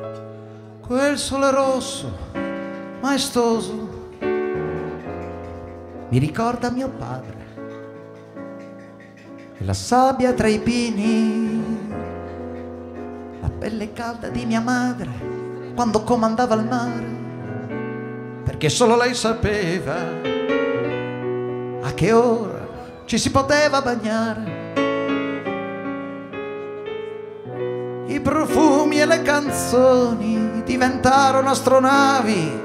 quel sole rosso, maestoso, mi ricorda mio padre e la sabbia tra i pini, la pelle calda di mia madre quando comandava il mare, perché solo lei sapeva a che ora ci si poteva bagnare. I profumi e le canzoni diventarono astronavi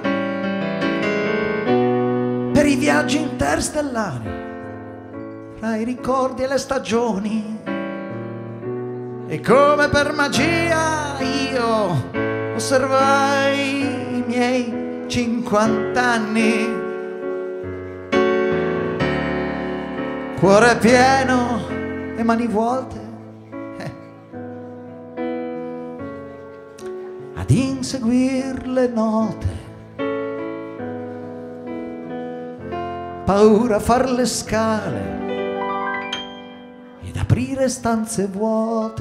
per i viaggi interstellari, fra i ricordi e le stagioni. E come per magia io osservai i miei 50 anni, cuore pieno e mani vuote, ad inseguir le note, paura a far le scale ed aprire stanze vuote.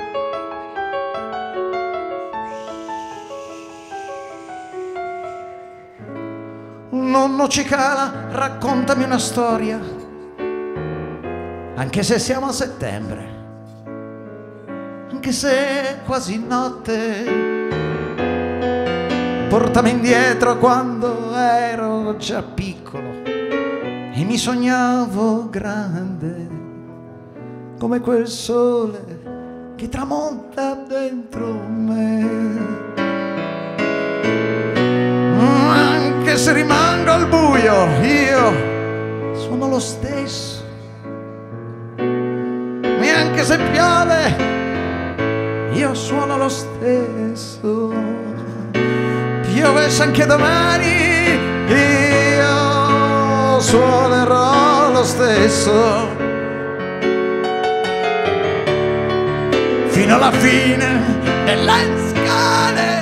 Nonno Cicala, raccontami una storia, anche se siamo a settembre, anche se è quasi notte. Portami indietro quando ero già piccolo e mi sognavo grande, come quel sole che tramonta dentro me. Anche se rimango al buio, io sono lo stesso. E anche se piove, io suono lo stesso. Piovesse anche domani, io suonerò lo stesso. Fino alla fine delle scale,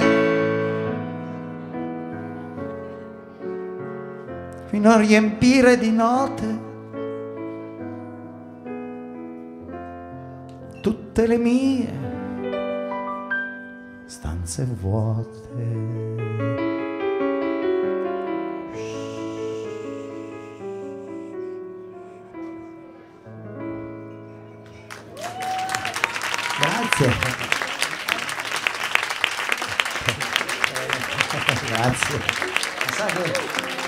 fino a riempire di note tutte le mie stanze vuote. Grazie. Grazie.